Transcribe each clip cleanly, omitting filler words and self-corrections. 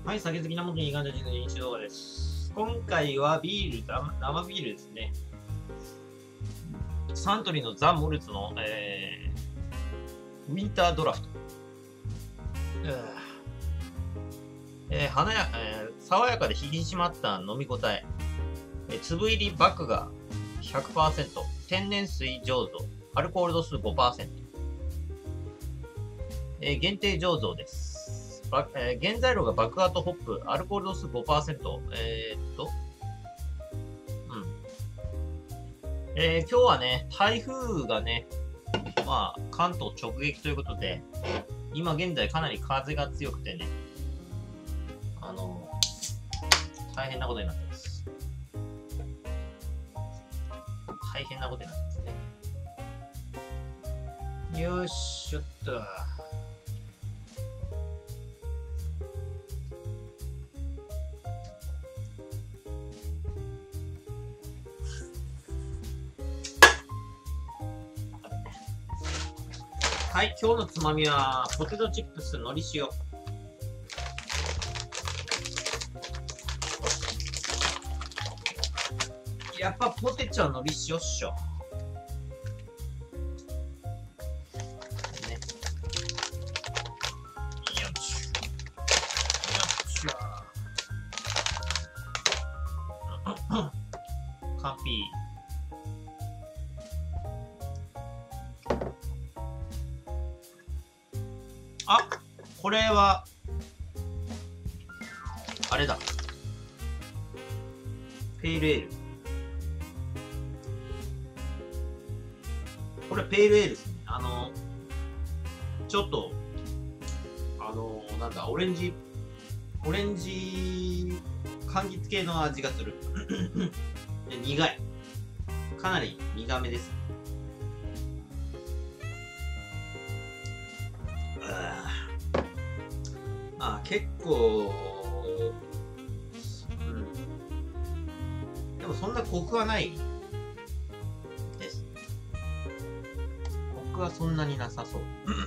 はい、酒好きなもとにガンダジの飲酒動画です。今回はビール、生ビールですね。サントリーのザ・モルツの、ウィンタードラフト。爽やかで引き締まった飲み応え。粒入りバクが 100%、天然水醸造、アルコール度数 5%。限定醸造です。原材料がバクアートホップ、アルコール度数 5%。今日はね、台風がね、関東直撃ということで、今現在かなり風が強くてね、大変なことになってます。大変なことになってますね。よっしょっと。はい、今日のつまみは、ポテトチップス、のり塩。やっぱポテチはのり塩っしょ。ね。よっしょ。完璧。あ、これは、あれだ。ペールエール。これペールエールですね。ちょっと、なんだ、オレンジ、柑橘系の味がする。で苦い。かなり苦めです。結構、でもそんなコクはないです。コクはそんなになさそう。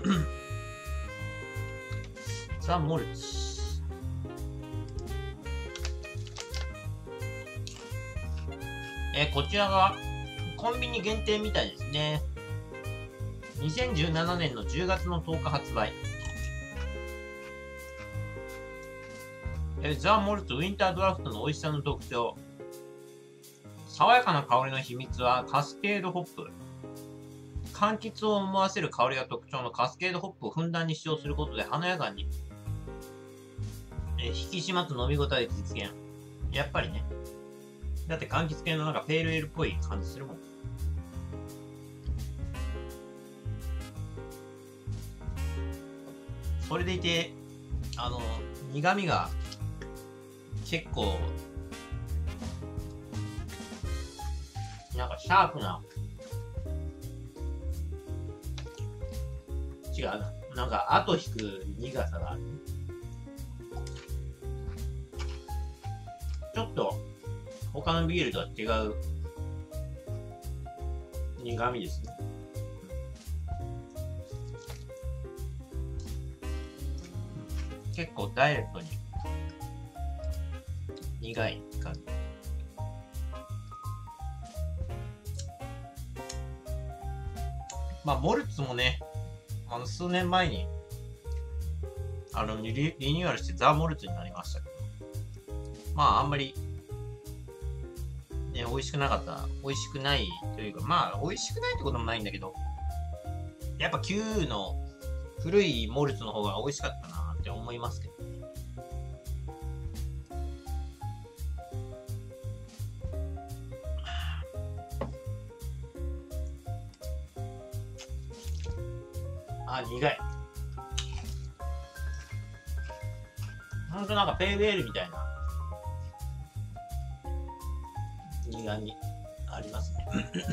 ザ・モルツ。こちらがコンビニ限定みたいですね。2017年の10月の10日発売。ザ・モルツウィンタードラフトの美味しさの特徴。爽やかな香りの秘密はカスケードホップ。柑橘を思わせる香りが特徴のカスケードホップをふんだんに使用することで華やかに、引き締まった飲み応え実現。やっぱりね。だって柑橘系のなんかペールエールっぽい感じするもん。それでいて、苦味が結構、なんかシャープな、違うな。なんか後引く苦さがある。ちょっと、他のビールとは違う苦味ですね。結構ダイレクトに苦い感じ。モルツもね、数年前にリニューアルしてザ・モルツになりましたけど、あんまりね、美味しくないというか、美味しくないってこともないんだけど、やっぱ旧の古いモルツの方が美味しかったなって思いますけどね。苦い。ほんとなんかペールエールみたいな苦味ありますね。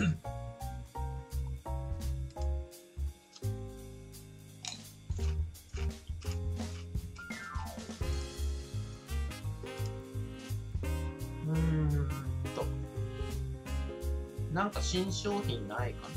なんか新商品ないかな。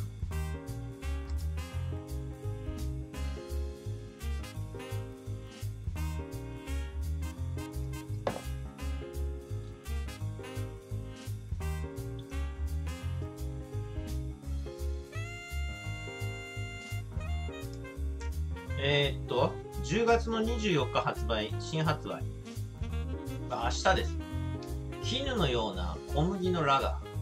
10月の24日発売、新発売。明日です。絹のような小麦のラガー。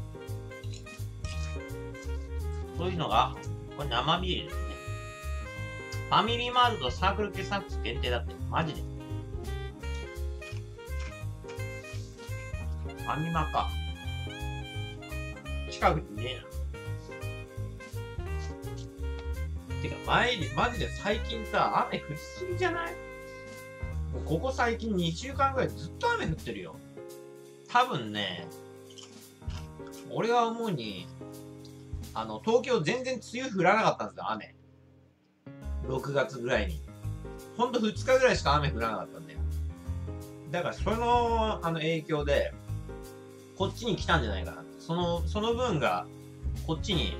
そういうのが、これ生ビールですね。ファミリーマートとサークル系サックス限定だって。マジで。ファミマか。近くにねえな。てか、マジで最近さ、雨降りすぎじゃない？もうここ最近2週間ぐらいずっと雨降ってるよ。多分ね、俺が思うに、東京全然梅雨降らなかったんですよ、雨。6月ぐらいに。ほんと2日ぐらいしか雨降らなかったんだよ。だからその、影響で、こっちに来たんじゃないかな。その分が、こっちに、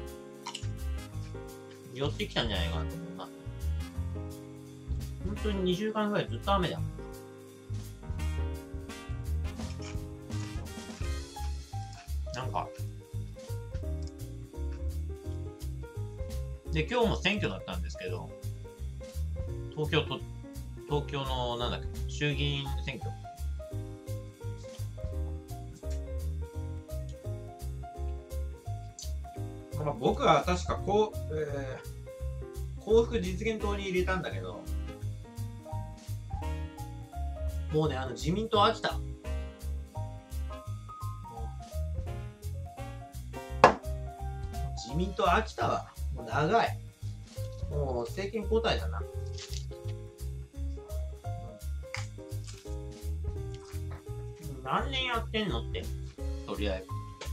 寄ってきたんじゃないかなと思うな。本当に2週間ぐらいずっと雨だよ。なんか。で、今日も選挙だったんですけど、東京の、なんだっけ、衆議院選挙。まあ、僕は確か幸福実現党に入れたんだけど、もうね、自民党飽きた。自民党飽きたわ。もう長い。もう政権交代だな。何年やってんのって、とりあえず。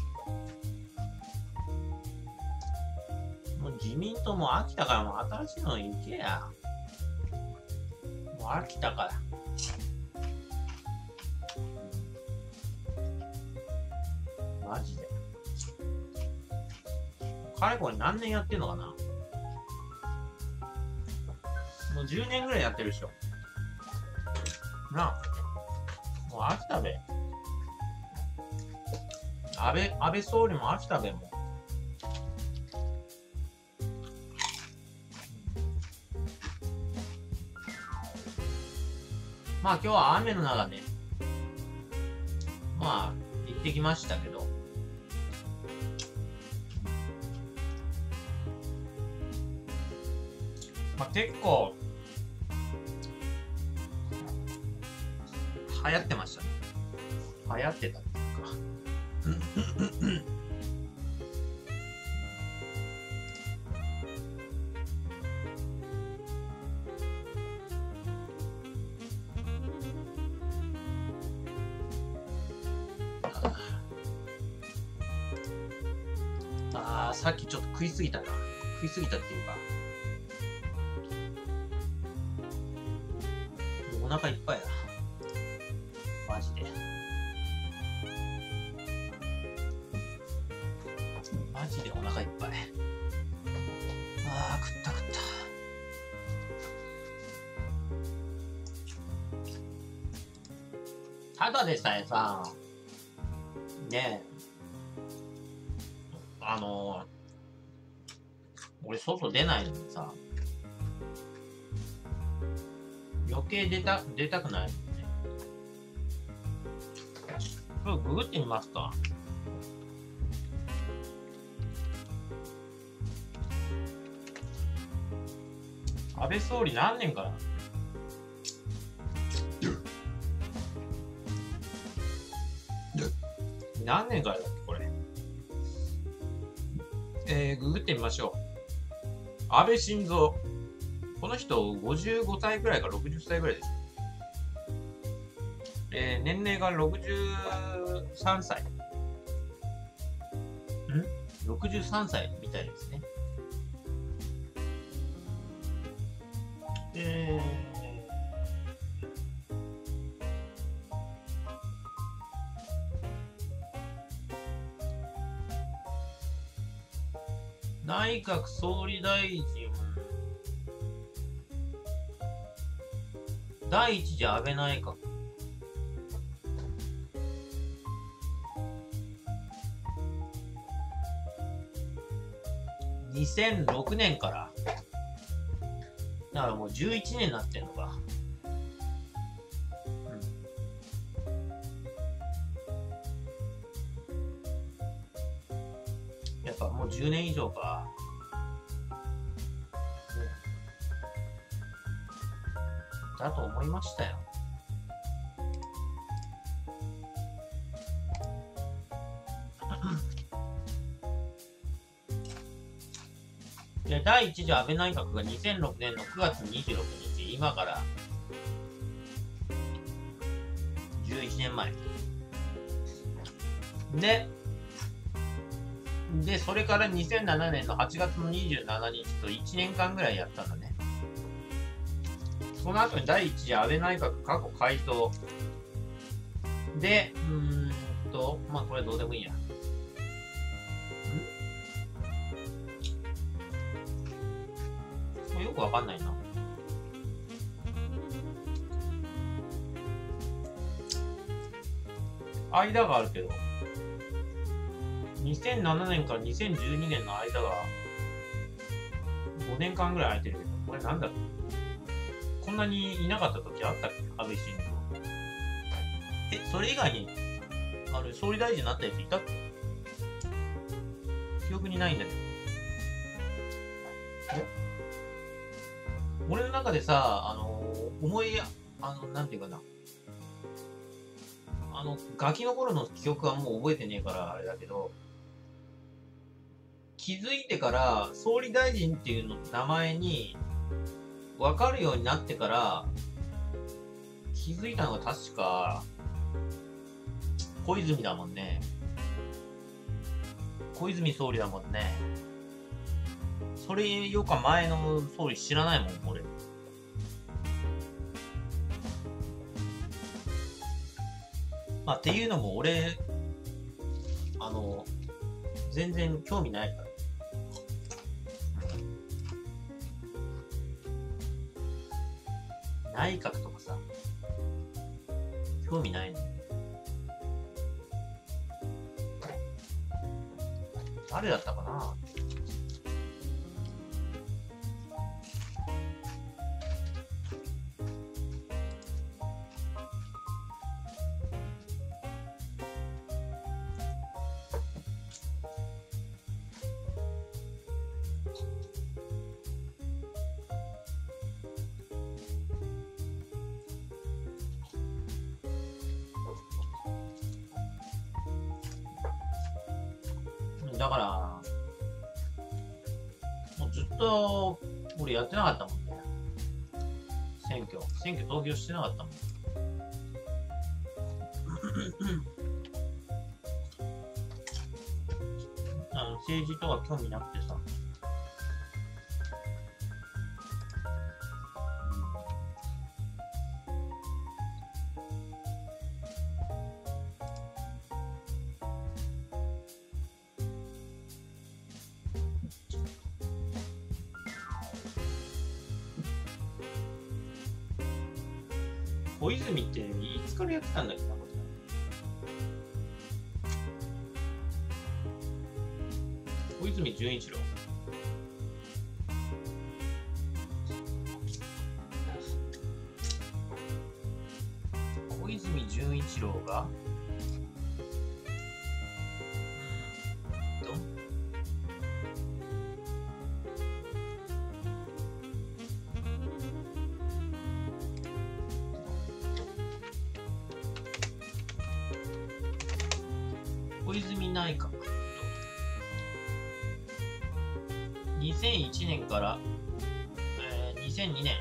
もう自民党も飽きたから、もう新しいのに行けや。もう飽きたから。マジで。かれこれ何年やってんのかな。もう10年ぐらいやってるでしょ。なあ。もう飽きたべ。安倍総理も飽きたべもう。まあ今日は雨の中ね、まあ行ってきましたけど、まあ結構流行ってましたね。流行ってたっていうかさっきちょっと食いすぎたな。食いすぎたっていうか、お腹いっぱいだ。マジで。マジでお腹いっぱい。食った。ただでさえさ、ねえ、俺外出ないのにさ、余計出たくないもんね。ちょっとググってみますか。安倍総理何年から何年からだっけこれ。ググってみましょう。安倍晋三。この人55歳くらいか60歳くらいです。年齢が63歳。63歳みたいですね。内閣総理大臣、第一次安倍内閣。2006年からだからもう11年になってんのか。やっぱもう10年以上か。だと思いましたよ。で、第一次安倍内閣が2006年の9月26日、今から11年前。で、それから2007年の8月の27日と1年間ぐらいやったんだね。その後に第一次安倍内閣過去回答。で、まあこれどうでもいいや。よくわかんないな。間があるけど、2007年から2012年の間が5年間ぐらい空いてるけど、これなんだろう。こんなにいなかった時あったっけ、安倍晋三。それ以外に総理大臣になったやついたっけ？記憶にないんだけど。俺の中でさ、なんていうかな。ガキの頃の記憶はもう覚えてねえからあれだけど、気づいてから総理大臣っていうの名前に分かるようになってから気づいたのが確か小泉だもんね。小泉総理だもんね。それよか前の総理知らないもん、俺。まあ、っていうのも俺、全然興味ないから。内閣とかさ、興味ないの。誰だったかな。だから、もうずっと俺やってなかったもんね。選挙投票してなかったもん。政治とか興味なくてさ。小泉っていつからやってたんだっけな、これ。小泉純一郎。小泉純一郎が小泉内閣。2001年から、2002年。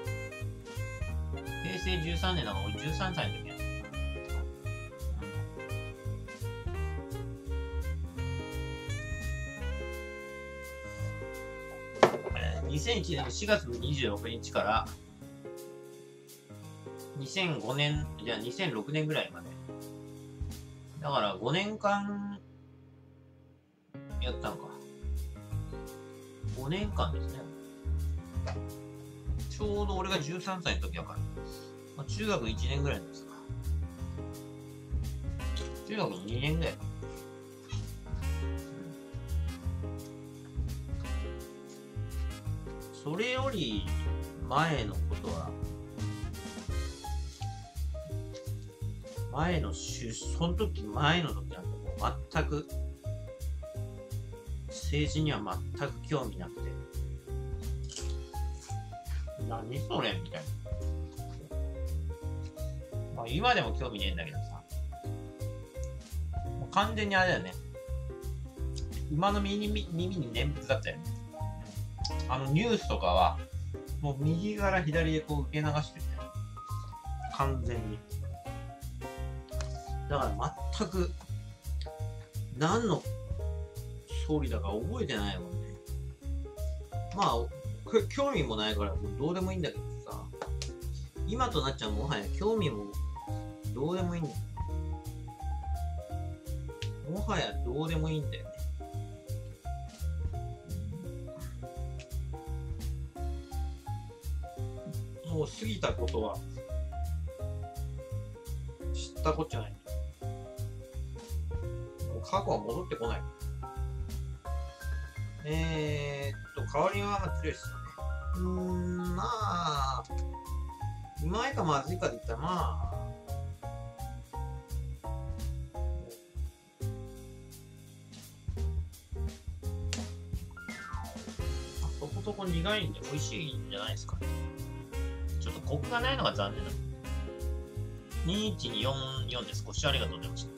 平成13年だから俺13歳の時や。2001年の4月26日から2005年、じゃあ2006年ぐらいまで。だから5年間やったのか。5年間ですね。ちょうど俺が13歳の時だから。まあ、中学1年ぐらいですか。中学2年ぐらい。それより前のことは、その時前の時なんてもう全く、政治には全く興味なくて、何それみたいな。まあ今でも興味ねえんだけどさ、もう完全にあれだよね。馬の耳に念仏だったよね。ニュースとかは、もう右から左でこう受け流してるね。完全に。だから全く、何の総理だか覚えてないもんね。まあ、興味もないからどうでもいいんだけどさ、今となっちゃもはや興味もどうでもいいんだよ。もはやどうでもいいんだよね。もう過ぎたことは知ったこっちゃない。もう過去は戻ってこない。代わりは初ですよね。まあ、うまいかまずいかで言ったらまあ、そこそこ苦いんで美味しいんじゃないですかね。ちょっとコクがないのが残念だ。2144です。ご視聴ありがとうございました。